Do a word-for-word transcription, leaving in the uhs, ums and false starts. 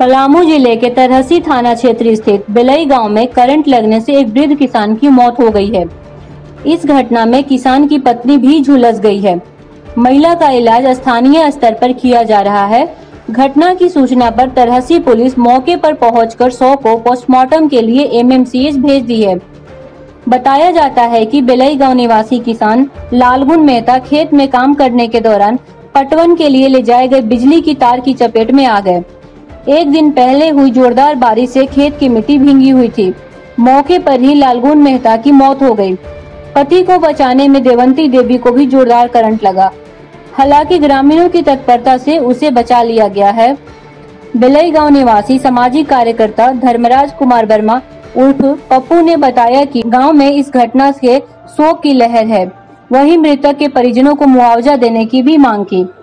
पलामू जिले के तरहसी थाना क्षेत्र स्थित बिलई गांव में करंट लगने से एक वृद्ध किसान की मौत हो गई है। इस घटना में किसान की पत्नी भी झुलस गई है। महिला का इलाज स्थानीय स्तर पर किया जा रहा है। घटना की सूचना पर तरहसी पुलिस मौके पर पहुंचकर शव को पोस्टमार्टम के लिए एम एम सी एच भेज दी है। बताया जाता है कि बिलई गांव निवासी किसान लालगुन मेहता खेत में काम करने के दौरान पटवन के लिए ले जाए गए बिजली की तार की चपेट में आ गए। एक दिन पहले हुई जोरदार बारिश से खेत की मिट्टी भींगी हुई थी। मौके पर ही लालगुन मेहता की मौत हो गई। पति को बचाने में देवंती देवी को भी जोरदार करंट लगा। हालांकि ग्रामीणों की तत्परता से उसे बचा लिया गया है। बिलई गांव निवासी सामाजिक कार्यकर्ता धर्मराज कुमार वर्मा उर्फ पप्पू ने बताया कि गांव में इस घटना से शोक की लहर है। वहीं मृतक के परिजनों को मुआवजा देने की भी मांग की।